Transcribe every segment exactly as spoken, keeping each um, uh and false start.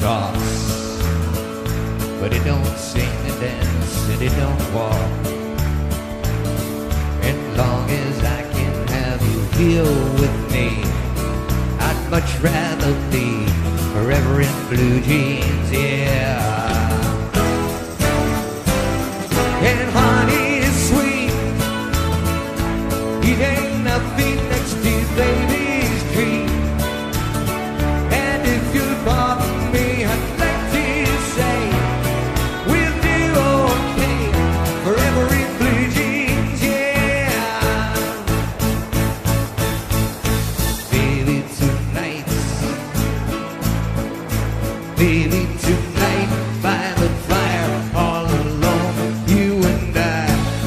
talks, but it don't sing and dance and it don't walk. As long as I can have you here with me, I'd much rather be forever in blue jeans, yeah. And honey is sweet, it ain't nothing next to baby's dream. And if you pardon me, I'd like to say we'll do okay forever in blue jeans, yeah. Baby, tonight, baby, tonight, by the fire, all alone, you and I.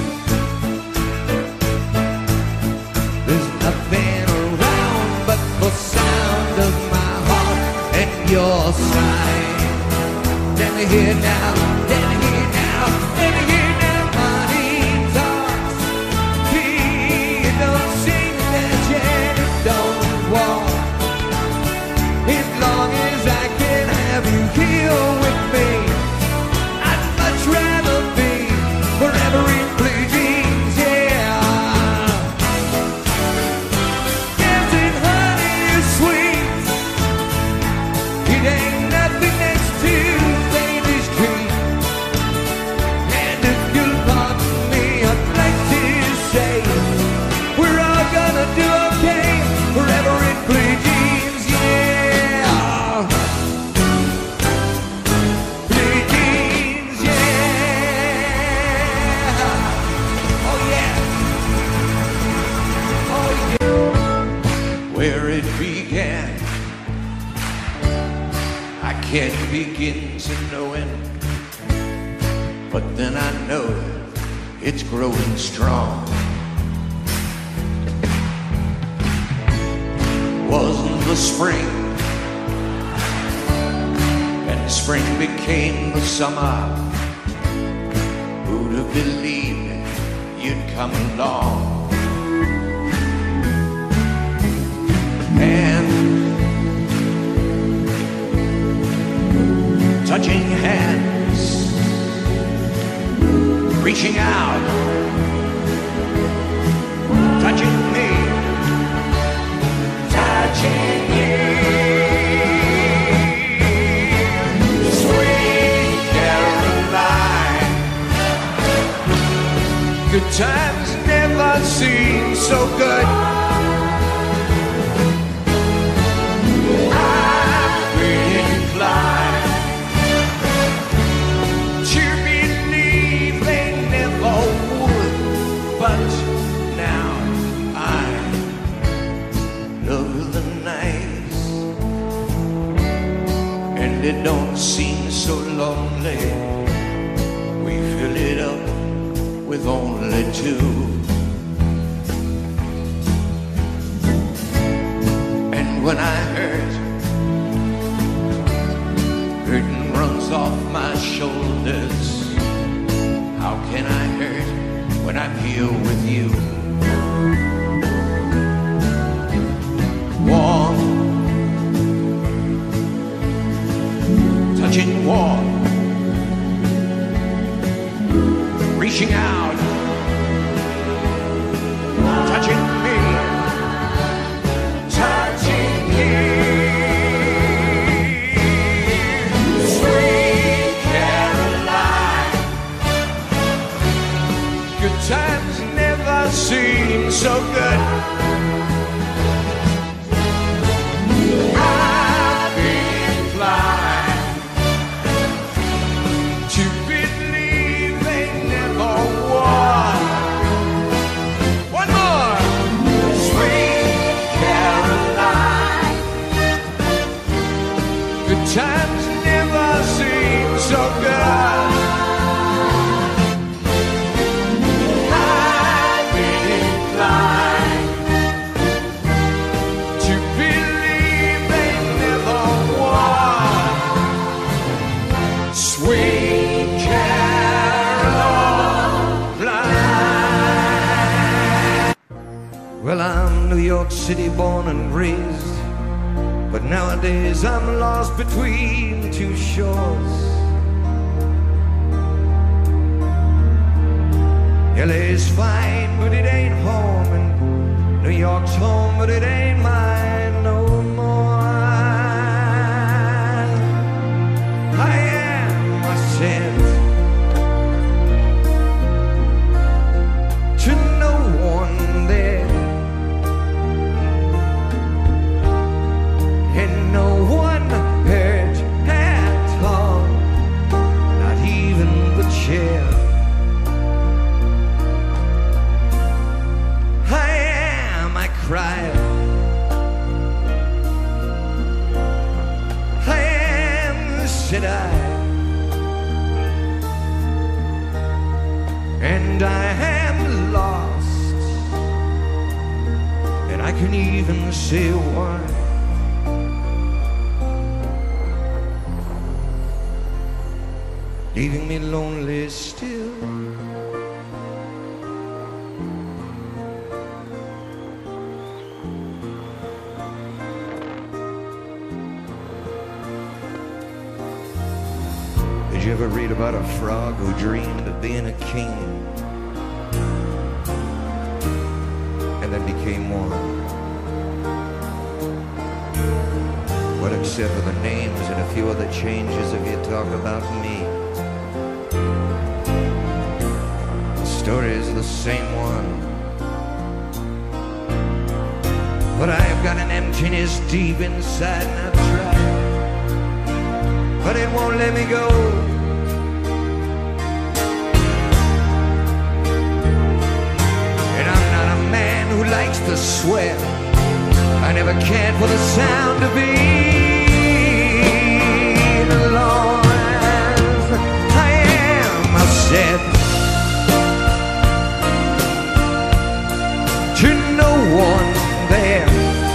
There's nothing around but the sound of my heart and your sigh. Let me hear now, let me hear now, let me hear now. Money talks, it don't sing and yet it don't walk. As long as I can have you here with me, I'd much rather be forever in blue jeans, yeah. Dancing honey is sweet, it ain't nothing next to baby's dream. And if you'll pardon me, I'd like to say we're all gonna do okay forever in blue jeans, yeah. Blue jeans, yeah. Oh yeah, oh yeah. Where it began, I can't begin to know it, but then I know it's growing strong. Wasn't the spring, and spring became the summer. Who'd have believed you'd come along? And touching hands, reaching out, touching me, touching you. Sweet Caroline, good times never seem so good. I've been inclined to believe they never would, but now I love the nights, and it don't seem so lonely. We fill it up with only two. And when I hurt, burden runs off my shoulders. How can I hurt when I'm here with you? Warm, touching warm, reaching out, touching me, touching you. Sweet Caroline, good times never seem so good. I've been inclined to believe they never won. One more. Sweet Caroline, good times never seem so good. I've been inclined to believe they never won. Sweet Caroline. Well, I'm New York City born and raised, But nowadays I'm lost between two shores. L A's fine, but it ain't home, and New York's home, but it ain't mine no more. I am, I said, to no one there, and no one heard at all, not even the chair. I am, I cried, I am, said I, and I am lost, and I can even say why. Leaving me lonely still. Did you ever read about a frog who dreamed of being a king and then became one? Well, except for the names and a few other changes, if you talk about me, the story is the same one. But I've got an emptiness deep inside, and I've tried, but it won't let me go. And I'm not a man who likes to swear. I never cared for the sound of being alone. I am, I said, to no one there,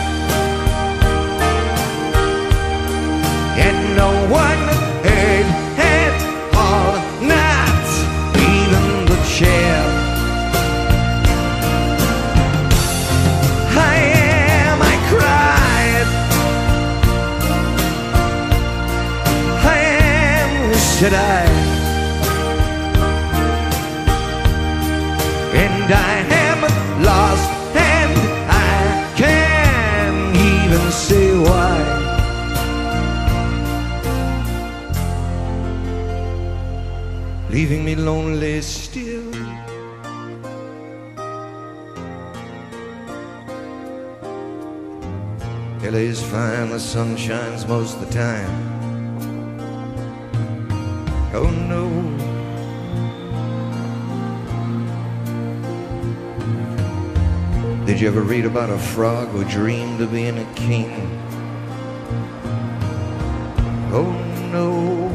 and no one heard at all, not even the chair. I am, I cried, I am, said I, and I am lost, and I can't even say why. Leaving me lonely still. L A's fine, the sun shines most of the time. Oh no. Did you ever read about a frog who dreamed of being a king? Oh no.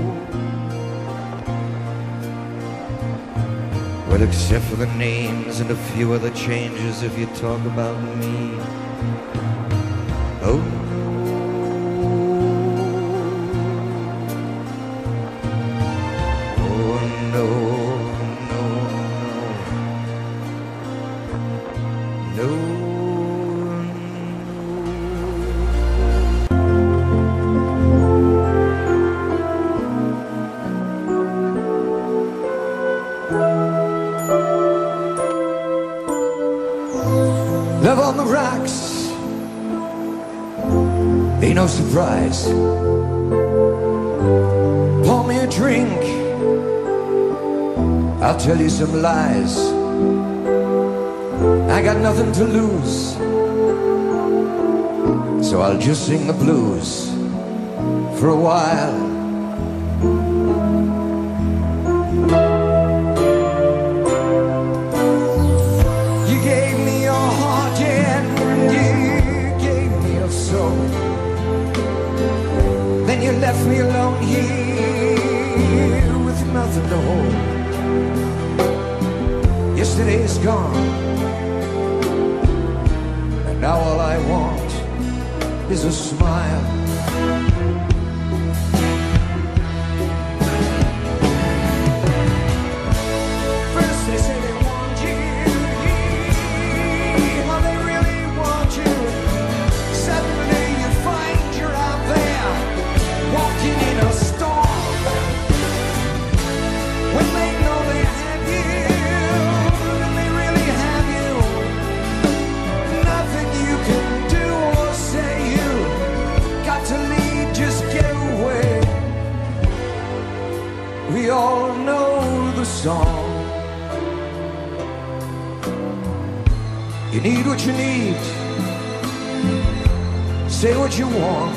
Well, except for the names and a few other changes, if you talk about me. Oh no. Oh no, no, no. No. Love on the rocks, ain't no surprise. Pour me a drink, I'll tell you some lies. I got nothing to lose, so I'll just sing the blues for a while. Then you left me alone here with nothing to hold. Yesterday's gone, and now all I want is a smile. First they say they want you, oh, they really want you. Suddenly you find your just get away. We all know the song. You need what you need. Say what you want.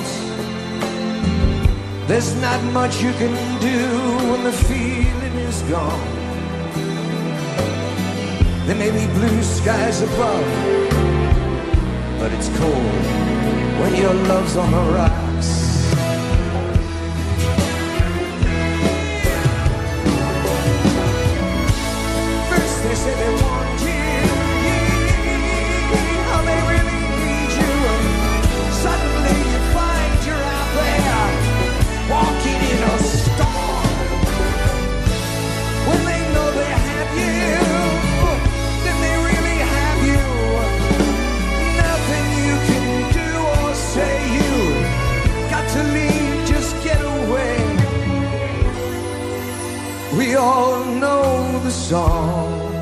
There's not much you can do when the feeling is gone. There may be blue skies above, but it's cold when your love's on the rocks. First they say they want you, how they really need you, and suddenly you find you're out there walking in a storm. When they know they have you, then they really have you. Nothing you can do or say, you got to leave, just get away. We all know the song.